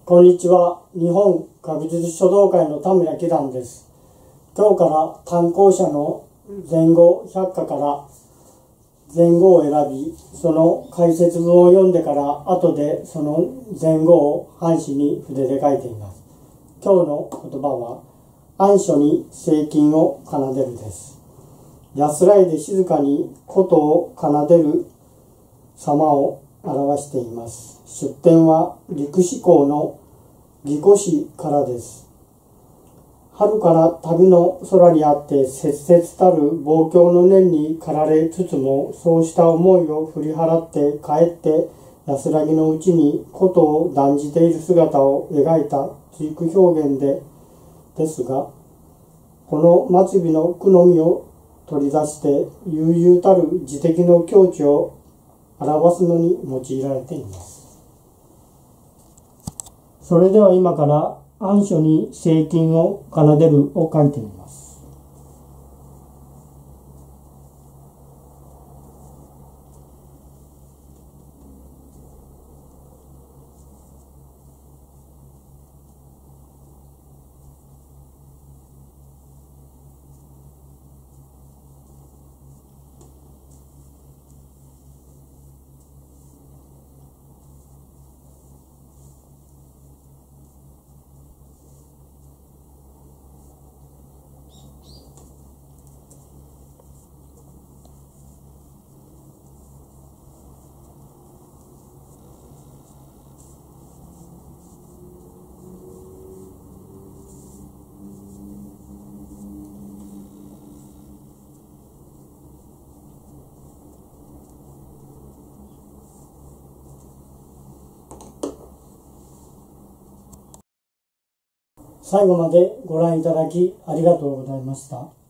こんにちは。日本学術書道会の田村喜蘭です。今日から単行者の前後百科から前後を選び、その解説文を読んでから後でその前後を半紙に筆で書いています。今日の言葉は暗所に清金を奏でるです。安らいで静かに琴を奏でる様を表しています。出典は陸士公の技巧史からです。春から旅の空にあって切々たる望郷の念に駆られつつも、そうした思いを振り払って帰って安らぎのうちに琴を断じている姿を描いた追句表現ですが、この末尾の句のみを取り出して悠々たる自的の境地を表すのに用いられています。それでは今から暗所に清金を奏でるを書いてみます。最後までご覧いただきありがとうございました。